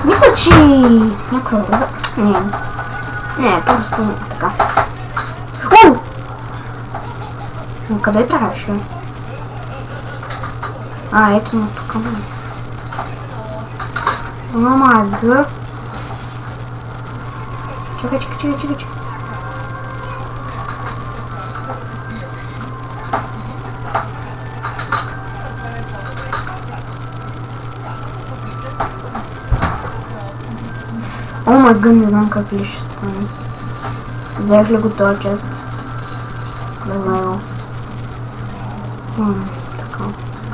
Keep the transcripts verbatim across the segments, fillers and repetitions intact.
Мисля, че някой... Не. Не, просто така. О! Но къде трябваше? А, ето на тук. Мама, гъ. Чакай, чакай, чакай, чакай, чакай. О май гъд, не знам как ли ще стане. Взех ли го този част? Да знам. Хм, така.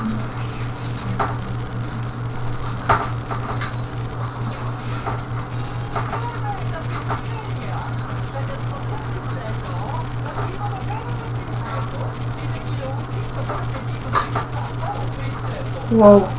Wow.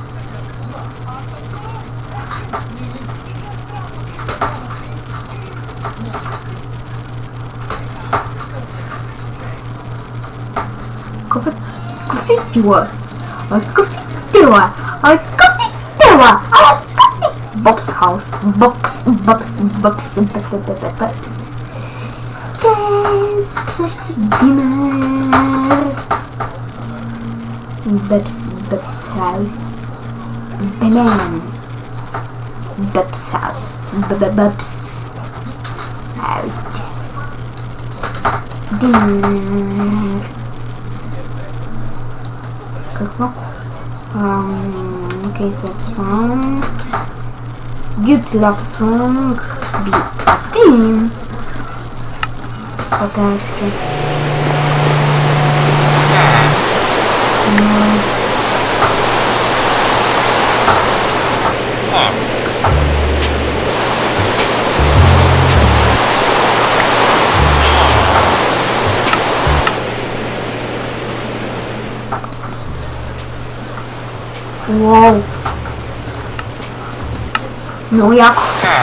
Какъв си тила? Ай, какъв си тила? Ай, какъв си тила? Ай, какъв си? Бобс хаус. Бобс, бобс, бобс, бобс. Yes, същи динер. Бобс, бобс хаус. Бемен. Бобс хаус. Бобс хаус. Динер. Какво? Окей, set spawn. Good luck song. Be a team. Потешки. Wow. Много яко.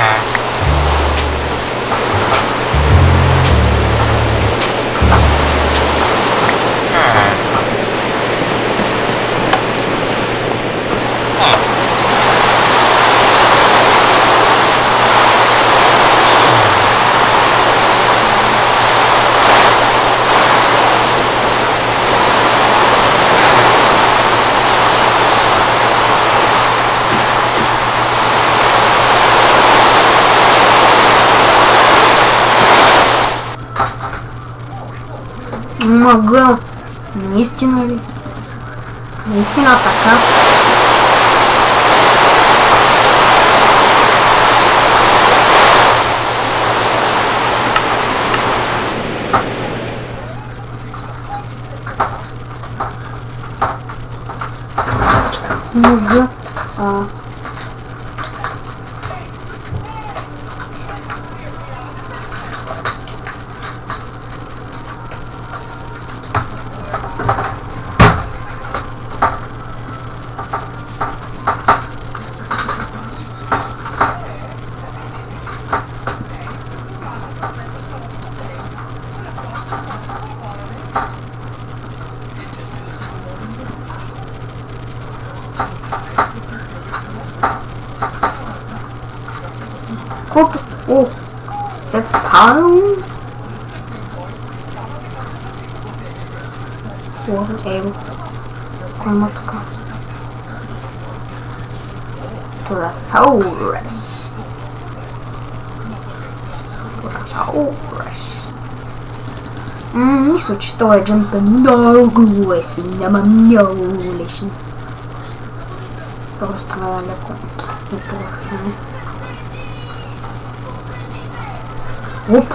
Мага. Наистина ли? Наистина така? Мага. А... Колко? О! След спадам? О, его. Кой има тук? Турасаурус. Турасаурус. Ммм, мисля, че този джамп е много лесен. Няма много лесен. Просто трябва леко. И по-лесен. Оп!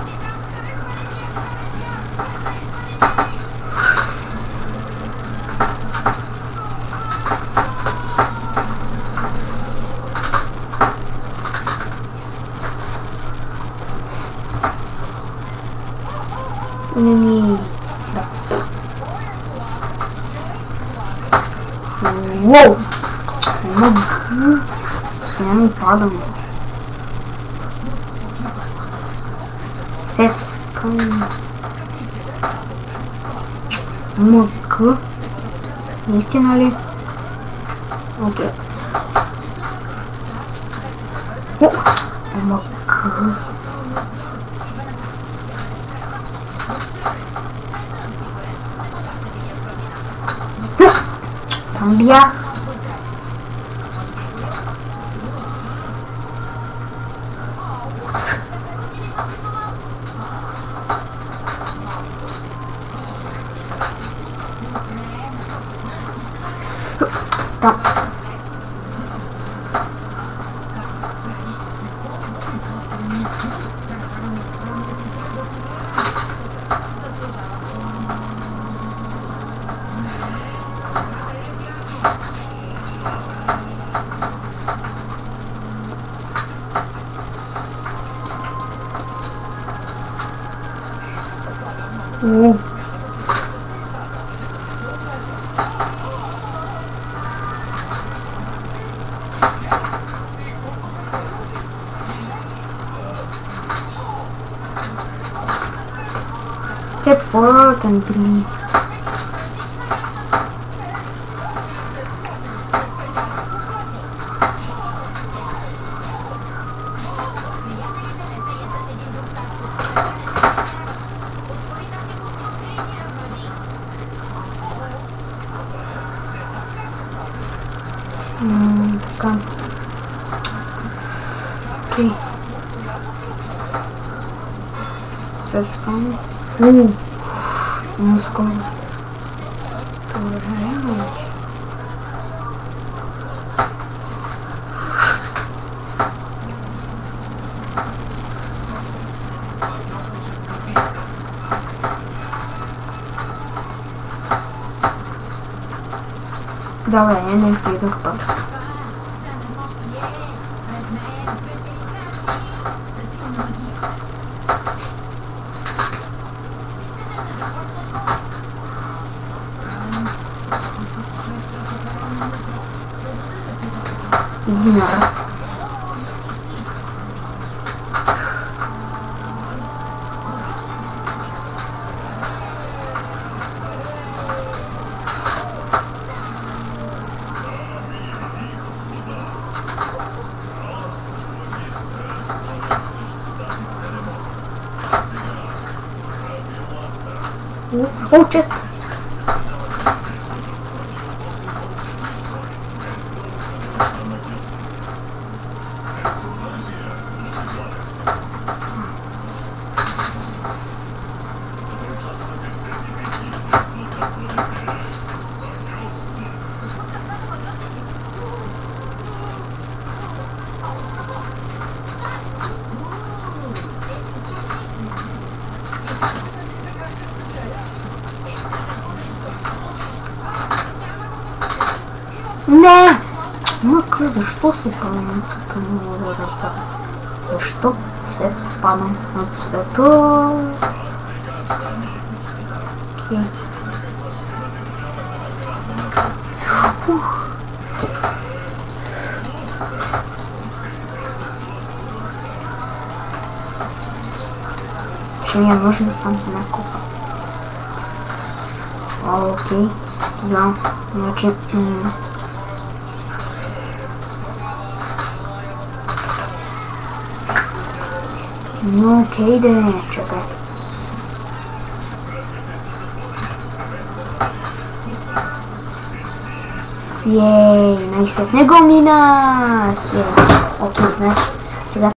Ми... Да. Уоу! Мъг! Постоянно падам. Сец. Мъг. Наистина ли? Окей. O, evo k. Tam bях. Там. О. Step forward and breathe. Hmm, така. Окей. След спам. Уу. Има скорост. Добре, вече. Добре, не отидох път. Иди на. О, чест! Не! Мък, защо се падам на цвета на водата? Защо се падам на цвета? Окей. Ух. Ще ми е нужен сам няколко. Окей. Да, значи... No, okej, okay, czekaj. Jej, najsetnego mina! Okej, okay, znaczy.